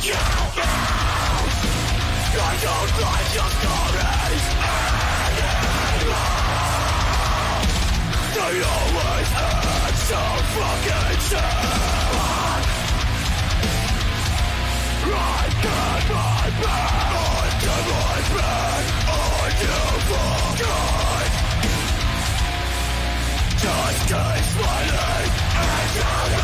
I don't like your stories anymore. They always end so fucking sad. I get my back onto my bed, onto forget. Just keep smiling until the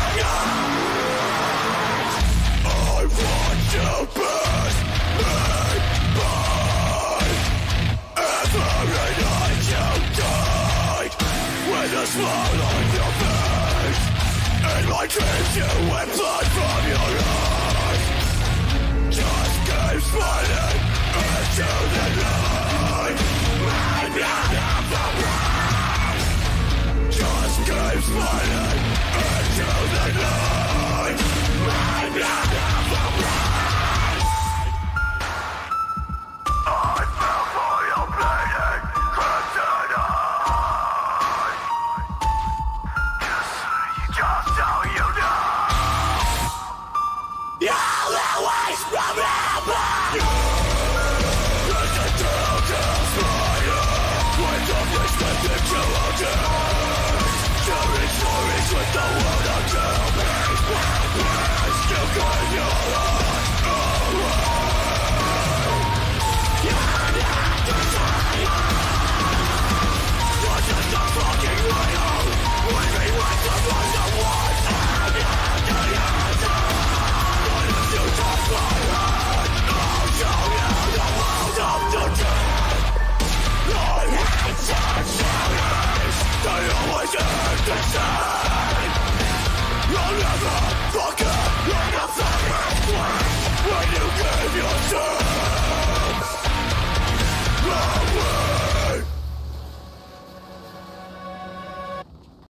end. I want to pass me by. Every night you died with a smile on your face. In my dreams you wet blood from your eyes. Just keep smiling into the light. My blood of the world. Just keep smiling into the light. My blood of the world. I fell for your bleeding kryptonite. Just so you know. Yeah!